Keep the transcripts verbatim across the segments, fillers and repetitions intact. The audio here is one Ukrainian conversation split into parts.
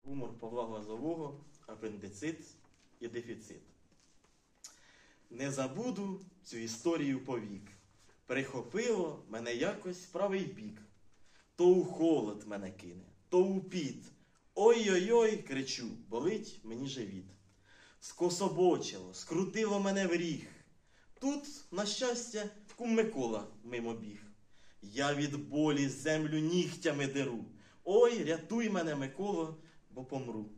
Гумор Павла Глазового, апендицит і дефіцит. Не забуду цю історію повік. Прихопило мене якось в правий бік. То у холод мене кине, то у піт. Ой-ой-ой, кричу, болить мені живіт. Скособочило, скрутило мене в ріг. Тут, на щастя, кум Микола мимо біг. Я від болі землю нігтями деру. Ой, рятуй мене, Миколо, бо помру.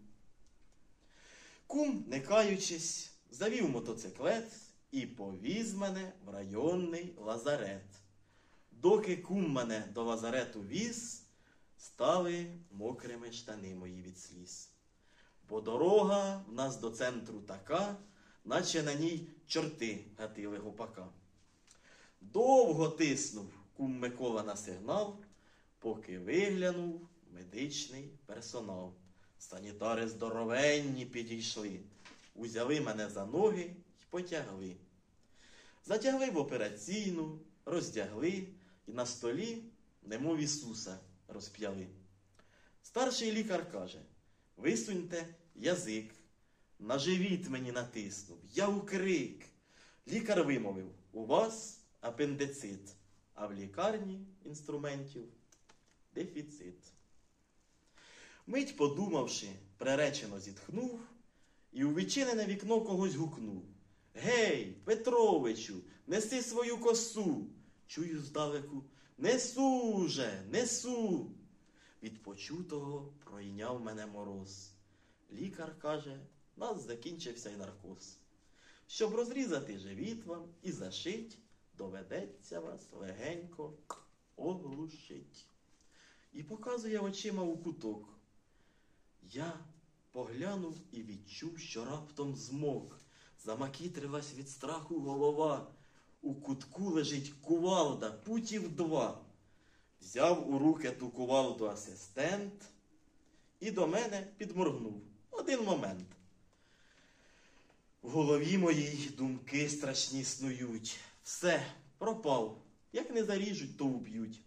Кум, не каючись, завів мотоциклет і повіз мене в районний лазарет. Доки кум мене до лазарету віз, стали мокрими штани мої від сліз. Бо дорога в нас до центру така, наче на ній чорти гатили гопака. Довго тиснув кум Микола на сигнал, поки виглянув медичний персонал. Санітари здоровенні підійшли, узяли мене за ноги й потягли. Затягли в операційну, роздягли і на столі, немов Ісуса, розп'яли. Старший лікар каже: висуньте язик. На живіт мені натиснув, я у крик. Лікар вимовив: у вас апендицит, а в лікарні інструментів дефіцит. Мить подумавши, приречено зітхнув і у відчинене вікно когось гукнув: гей, Петровичу, неси свою косу. Чую здалеку: несу же, несу. Від почутого пройняв мене мороз. Лікар каже: нас закінчився й наркоз. Щоб розрізати живіт вам і зашить, доведеться вас легенько оглушить. І показує очима у куток. Я поглянув і відчув, що раптом змок. Замакітрилась від страху голова. У кутку лежить кувалда, путів два. Взяв у руки ту кувалду асистент і до мене підморгнув. Один момент. В голові моїй думки страшні снують. Все, пропав. Як не заріжуть, то уб'ють.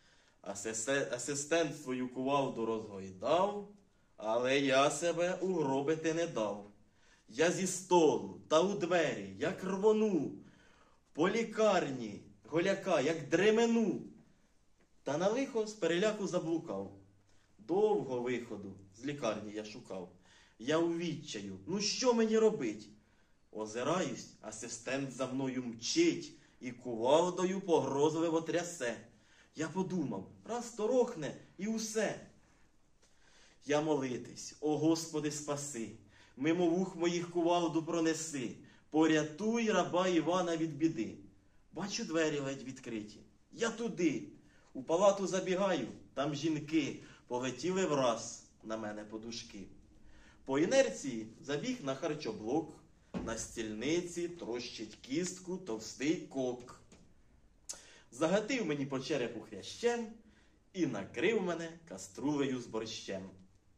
Асистент свою кувалду розгойдав, але я себе угробити не дав. Я зі столу та у двері, як рвону, по лікарні голяка, як дремену. Та на лихо з переляку заблукав. Довго виходу з лікарні я шукав. Я у відчаю, ну що мені робить? Озираюсь, асистент за мною мчить і кувалдою погрозливо трясе. Я подумав, раз торохне і усе. Я молитись: о Господи, спаси, мимо вух моїх кувалду пронеси, порятуй раба Івана від біди. Бачу, двері ледь відкриті. Я туди. У палату забігаю, там жінки полетіли враз на мене подушки. По інерції забіг на харчоблок, на стільниці трощить кістку товстий кок. Загатив мені по черепу хрящем і накрив мене каструлею з борщем.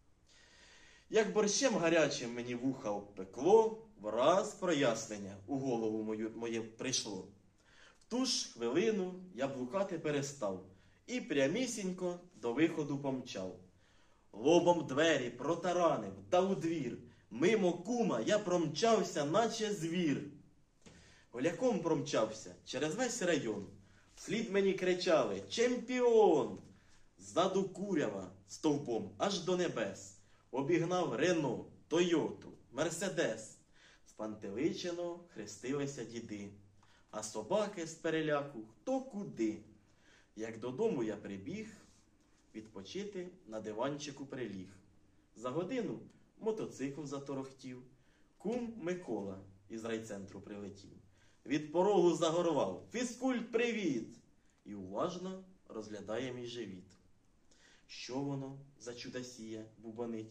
Як борщем гарячим мені вуха обпекло, враз прояснення у голову мою, моє прийшло. В ту ж хвилину я блукати перестав і прямісінько до виходу помчав. Лобом двері протаранив та у двір. Мимо кума я промчався, наче звір. Голяком промчався через весь район. Вслід мені кричали: чемпіон! Ззаду курява стовпом аж до небес. Обігнав Рено, Тойоту, Мерседес. Спантеличено хрестилися діди, а собаки з переляку хто куди. Як додому я прибіг, відпочити на диванчику приліг. За годину мотоцикл заторохтів. Кум Микола із райцентру прилетів. Від порогу загорвав: фізкульт, привіт! І уважно розглядає мій живіт. Що воно за чудосія бубонить?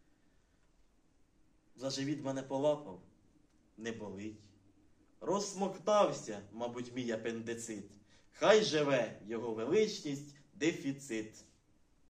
За живіт мене полапав? Не болить. Розсмоктався, мабуть, мій апендицит. Хай живе його величність дефіцит.